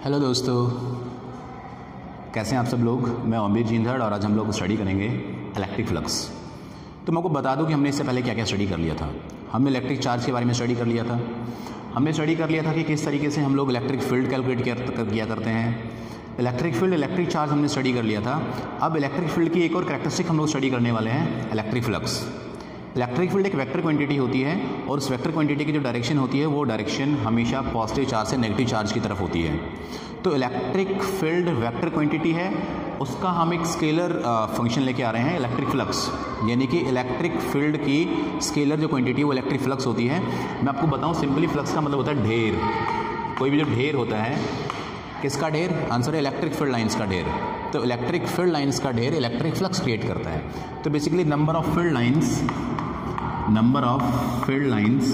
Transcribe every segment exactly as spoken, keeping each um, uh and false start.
Hello दोस्तों, कैसे हैं आप सब लोग। मैं अमीर जिंदड़ और आज हम लोग स्टडी करेंगे इलेक्ट्रिक फ्लक्स। तो मैं आपको बता दूं कि हमने इससे पहले क्या क्या स्टडी कर लिया था। हमने इलेक्ट्रिक चार्ज के बारे में स्टडी कर लिया था। हमने स्टडी कर लिया था कि किस तरीके से हम लोग इलेक्ट्रिक फील्ड कैलकुलेट किया करते हैं। इलेक्ट्रिक फील्ड, इलेक्ट्रिक चार्ज हमने स्टडी कर लिया था। अब इलेक्ट्रिक फील्ड की एक और कैरेक्टरिस्टिक हम लोग स्टडी करने वाले हैं, इलेक्ट्रिक फ्लक्स। इलेक्ट्रिक फील्ड एक वेक्टर क्वांटिटी होती है और उस वेक्टर क्वांटिटी की जो डायरेक्शन होती है वो डायरेक्शन हमेशा पॉजिटिव चार्ज से नेगेटिव चार्ज की तरफ होती है। तो इलेक्ट्रिक फील्ड वेक्टर क्वांटिटी है, उसका हम एक स्केलर फंक्शन लेके आ रहे हैं इलेक्ट्रिक फ्लक्स, यानी कि इलेक्ट्रिक फील्ड की स्केलर जो क्वांटिटी है वो इलेक्ट्रिक फ्लक्स होती है। मैं आपको बताऊं, सिंपली फ्लक्स का मतलब होता है ढेर। कोई भी जो ढेर होता है, किसका ढेर? आंसर है इलेक्ट्रिक फील्ड लाइंस का ढेर। तो इलेक्ट्रिक फील्ड लाइंस का ढेर इलेक्ट्रिक फ्लक्स क्रिएट करता है। तो basically number of field lines number of field lines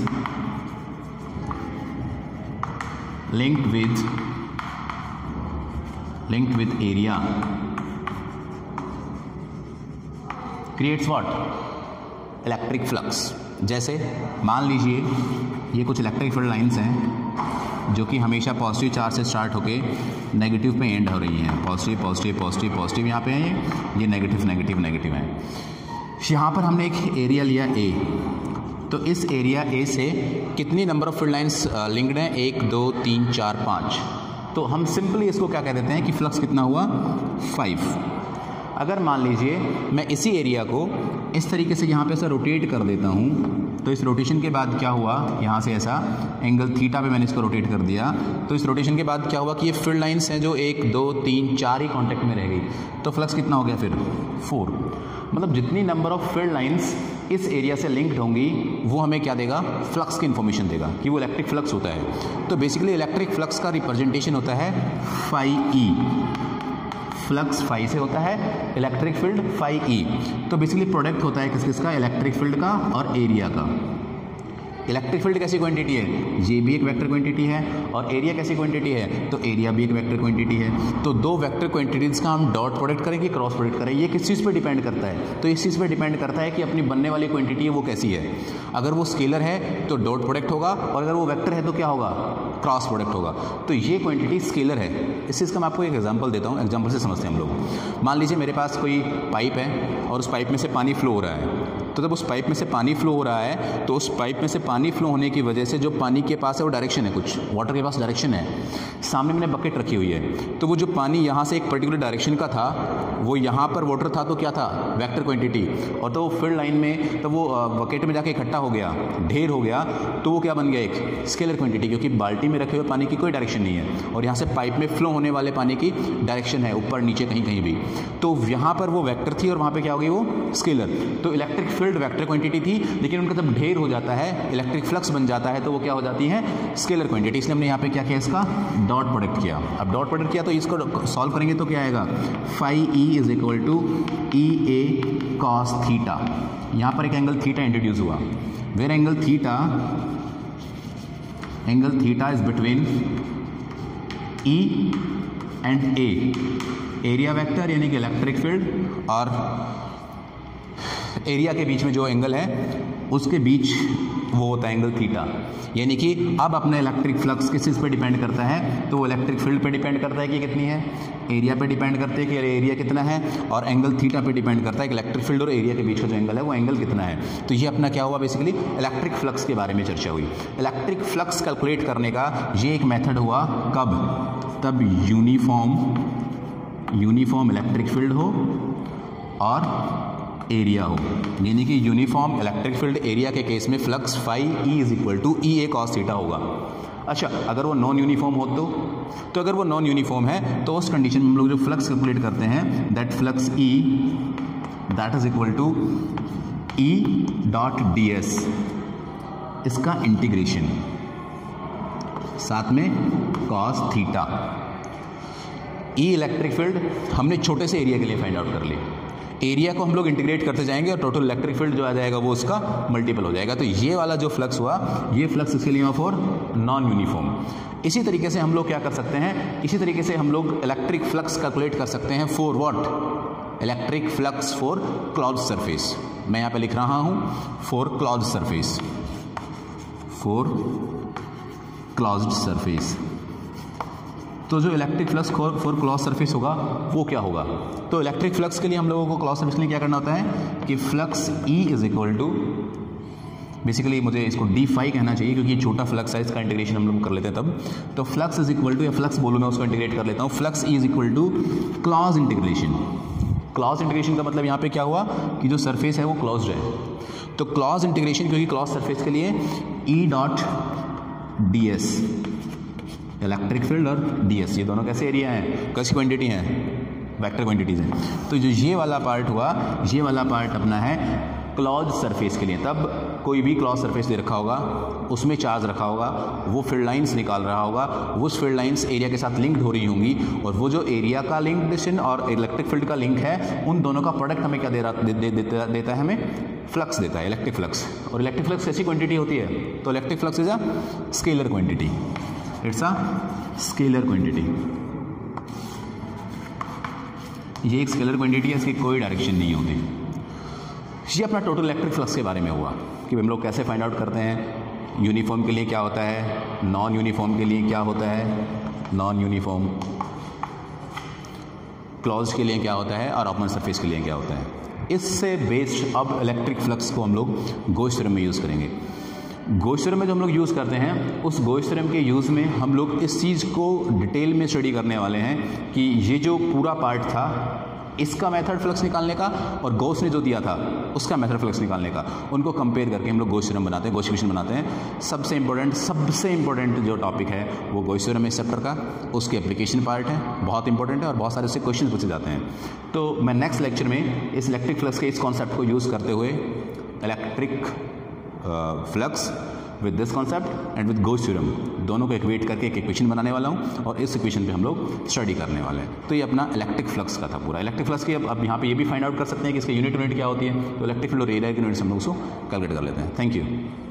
linked with linked with area creates what? electric flux। जैसे मान लीजिए ये कुछ इलेक्ट्रिक फील्ड लाइंस हैं जो कि हमेशा पॉजिटिव चार्ज से स्टार्ट होके नेगेटिव पे एंड हो रही हैं। पॉजिटिव पॉजिटिव पॉजिटिव पॉजिटिव यहाँ पे हैं, ये नेगेटिव नेगेटिव नेगेटिव है। यहाँ पर हमने एक एरिया लिया ए, तो इस एरिया ए से कितनी number of field lines linked हैं? एक, दो, तीन, चार, पाँच। तो हम सिंपली इसको क्या कह देते हैं कि फ्लक्स कितना हुआ? फाइव। अगर मान लीजिए मैं इसी एरिया को इस तरीके से यहाँ पे ऐसा रोटेट कर देता हूँ, तो इस रोटेशन के बाद क्या हुआ, यहाँ से ऐसा एंगल थीटा पे मैंने इसको रोटेट कर दिया, तो इस रोटेशन के बाद क्या हुआ कि ये फील्ड लाइंस हैं जो एक, दो, तीन, चार ही कांटेक्ट में रह गई। तो फ्लक्स कितना हो गया फिर? फोर। मतलब जितनी नंबर ऑफ फील्ड लाइंस इस एरिया से लिंक्ड होंगी वो हमें क्या देगा? फ्लक्स की इन्फॉर्मेशन देगा कि वो इलेक्ट्रिक फ्लक्स होता है। तो बेसिकली इलेक्ट्रिक फ्लक्स का रिप्रेजेंटेशन होता है फाई ई। फ्लक्स फाई से होता है, इलेक्ट्रिक फील्ड फाई ई। तो बेसिकली प्रोडक्ट होता है किस किसका? इलेक्ट्रिक फील्ड का और एरिया का। इलेक्ट्रिक फील्ड कैसी क्वांटिटी है? ये भी एक वेक्टर क्वांटिटी है। और एरिया कैसी क्वांटिटी है? तो एरिया भी एक वेक्टर क्वांटिटी है। तो दो वेक्टर क्वांटिटीज़ का हम डॉट प्रोडक्ट करेंगे, क्रॉस प्रोडक्ट करेंगे। ये किस चीज़ पे डिपेंड करता है? तो इस चीज़ पे डिपेंड करता है कि अपनी बनने वाली क्वांटिटी है वो कैसी है। अगर वो स्केलर है तो डॉट प्रोडक्ट होगा, और अगर वो वेक्टर है तो क्या होगा? क्रॉस प्रोडक्ट होगा। तो ये क्वांटिटी स्केलर है। इस चीज़ का मैं आपको एक एग्जांपल देता हूँ, एग्जांपल से समझते हैं हम लोग। मान लीजिए मेरे पास कोई पाइप है और उस पाइप में से पानी फ्लो हो रहा है। तो जब उस पाइप में से पानी फ्लो हो रहा है तो उस पाइप में से पानी फ्लो होने की वजह से जो पानी के पास है वो डायरेक्शन है, कुछ वाटर के पास डायरेक्शन है। सामने मैंने बकेट रखी हुई है, तो वो जो पानी यहाँ से एक पर्टिकुलर डायरेक्शन का था वो यहाँ पर वाटर था, तो क्या था? Vector quantity. और तो वो फील्ड लाइन में, तो वो बकेट में जाके इकट्ठा हो गया, ढेर हो गया, तो वो क्या बन गया? एक स्केलर क्वांटिटी, क्योंकि बाल्टी में रखे हुए पानी की कोई डायरेक्शन नहीं है और यहाँ से पाइप में फ्लो होने वाले पानी की डायरेक्शन है, ऊपर नीचे कहीं कहीं भी। तो यहाँ पर वो वेक्टर थी और वहाँ पर क्या हो गई? वो स्केलर। तो इलेक्ट्रिक फील्ड वेक्टर क्वांटिटी थी, लेकिन उनका जब ढेर हो जाता है, इलेक्ट्रिक फ्लक्स बन जाता है, तो वो क्या हो जाती है? Scalar quantity. इसलिए हमने यहाँ पे क्या किया? इसका डॉट प्रोडक्ट किया। अब डॉट प्रोडक्ट किया तो इसको सॉल्व करेंगे तो क्या आएगा? Phi E is equal to E A cos theta. यहाँ पर एक एंगल थीटा इंट्रोड्यूस हुआ। Where angle theta angle theta is between E and A. Area vector यानी कि इलेक्ट्रिक फील्ड और एरिया के बीच में जो एंगल है उसके बीच वो होता है एंगल थीटा। यानी कि अब अपना इलेक्ट्रिक फ्लक्स किस चीज़ पे डिपेंड करता है? तो वो इलेक्ट्रिक फील्ड पे डिपेंड करता है कि कितनी है, एरिया पे डिपेंड करता है कि एरिया कितना है, और एंगल थीटा पे डिपेंड करता है कि इलेक्ट्रिक फील्ड और एरिया के बीच का जो एंगल है वो एंगल कितना है। तो ये अपना क्या हुआ? बेसिकली इलेक्ट्रिक फ्लक्स के बारे में चर्चा हुई। इलेक्ट्रिक फ्लक्स कैलकुलेट करने का ये एक मेथड हुआ। कब? तब यूनिफॉर्म यूनिफॉर्म इलेक्ट्रिक फील्ड हो और एरिया हो, यानी कि यूनिफॉर्म इलेक्ट्रिक फील्ड एरिया के केस में flux phi E is equal to E A cos theta होगा। अच्छा, अगर वो नॉन यूनिफॉर्म हो तो तो अगर वो नॉन यूनिफॉर्म है तो उस कंडीशन में हम लोग जो फ्लक्स कैलकुलेट करते हैं, that flux E that is equal to E dot D S, इसका इंटीग्रेशन साथ में cos theta. E electric field हमने छोटे से एरिया के लिए फाइंड आउट कर लिया। एरिया को हम लोग इंटीग्रेट करते जाएंगे और टोटल इलेक्ट्रिक फील्ड जो आ जाएगा वो उसका मल्टीपल हो जाएगा। तो ये वाला जो फ्लक्स हुआ, ये फ्लक्स इसके लिए फॉर नॉन यूनिफॉर्म। इसी तरीके से हम लोग क्या कर सकते हैं? इसी तरीके से हम लोग इलेक्ट्रिक फ्लक्स कैलकुलेट कर सकते हैं for what? Electric flux for closed surface. मैं यहाँ पे लिख रहा हूँ for closed surface, for closed surface. तो जो electric flux for closed surface होगा वो क्या होगा? तो इलेक्ट्रिक फ्लक्स के लिए हम लोगों को क्लॉज सरफेस के लिए क्या करना होता है कि flux E is equal to, basically मुझे इसको डी फाई कहना चाहिए क्योंकि ये छोटा फ्लक्स है, इसका इंटीग्रेशन हम लोग कर लेते हैं तब। तो फ्लक्स इज इक्वल टू, या फ्लक्स बोलो मैं उसको इंटीग्रेट कर लेता हूँ, flux E is equal to closed integration. Closed integration का मतलब यहाँ पे क्या हुआ कि जो सरफेस है वो क्लॉज्ड है, तो क्लॉज इंटीग्रेशन क्योंकि क्लॉज सरफेस के लिए E dot D S, electric field और डी एस, ये दोनों कैसे एरिया हैं, कैसी क्वांटिटी हैं, वेक्टर क्वांटिटीज़ हैं। तो जो ये वाला पार्ट हुआ, ये वाला पार्ट अपना है क्लॉज सरफेस के लिए। तब कोई भी क्लॉज सरफेस दे रखा होगा, उसमें चार्ज रखा होगा, वो फील्ड लाइंस निकाल रहा होगा, उस फील्ड लाइंस एरिया के साथ लिंक्ड हो रही होंगी, और वो जो एरिया का लिंकडेशन और इलेक्ट्रिक फील्ड का लिंक है, उन दोनों का प्रोडक्ट हमें क्या दे रहा दे, दे, देता, देता है हमें फ्लक्स देता है, इलेक्ट्रिक फ्लक्स। और इलेक्ट्रिक फ्लक्स कैसी क्वांटिटी होती है? तो electric flux is a scalar quantity, it's a scalar quantity. ये एक स्केलर क्वांटिटी है, इसकी कोई डायरेक्शन नहीं होती। ये अपना टोटल इलेक्ट्रिक फ्लक्स के बारे में हुआ कि हम लोग कैसे फाइंड आउट करते हैं, यूनिफॉर्म के लिए क्या होता है, नॉन यूनिफॉर्म के लिए क्या होता है, नॉन यूनिफॉर्म क्लॉज के लिए क्या होता है, और ओपन सरफेस के लिए क्या होता है। इससे बेस्ड अब इलेक्ट्रिक फ्लक्स को हम लोग गॉस थ्योरम में यूज़ करेंगे। गॉस थ्योरम में जो हम लोग यूज़ करते हैं, उस गॉस थ्योरम के यूज़ में हम लोग इस चीज़ को डिटेल में स्टडी करने वाले हैं कि ये जो पूरा पार्ट था, इसका मेथड फ्लक्स निकालने का और गॉस ने जो दिया था उसका मेथड फ्लक्स निकालने का, उनको कंपेयर करके हम लोग गॉस थ्योरम बनाते हैं, गॉस इक्वेशन बनाते हैं। सबसे इंपॉर्टेंट सबसे इंपॉर्टेंट जो टॉपिक है वो गॉस थ्योरम है इस चैप्टर का, उसके एप्लीकेशन पार्ट है, बहुत इंपॉर्टेंट है और बहुत सारे उससे क्वेश्चन पूछे जाते हैं। तो मैं नेक्स्ट लेक्चर में इस इलेक्ट्रिक फ्लक्स के इस कॉन्सेप्ट को यूज़ करते हुए electric flux with this concept and with Gauss theorem दोनों को इक्वेट करके एक इक्वेशन बनाने वाला हूँ, और इस इक्वेशन पे हम लोग स्टडी करने वाले हैं। तो ये अपना इलेक्ट्रिक फ्लक्स का था पूरा। इलेक्ट्रिक फ्लक्स की अब अब यहाँ पे ये भी फाइंड आउट कर सकते हैं कि इसके यूनिट यूनिट क्या होती है, तो इलेक्ट्रिक फील्ड और एरिया की यूनिट्स हम लोग उसको कैलकुलेट कर लेते हैं। Thank you.